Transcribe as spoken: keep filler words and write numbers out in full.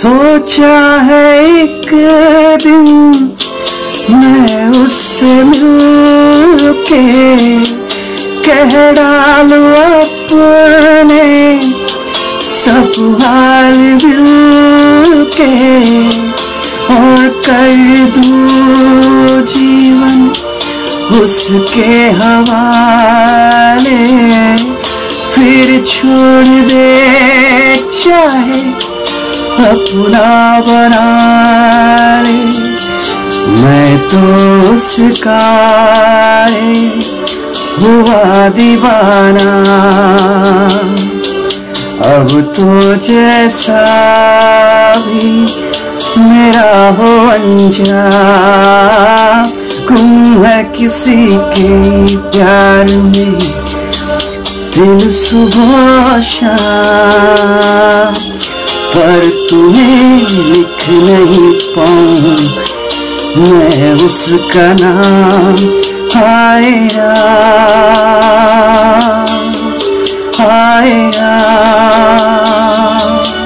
सोचा है एक दिन मैं उससे मिलके कह डालूं अपने सब हाल दिल के और कर दूं जीवन उसके हवाले, फिर छोड़ दे चाहे अपना बना ले। मैं तो उसका हुआ दीवाना, अब तो जैसा भी मेरा हो अनजान, गुम है किसी के प्यार में दिन सुबह शाम, पर तुम्हें लिख नहीं पाऊं मैं उसका नाम। हाय राम, हाय राम।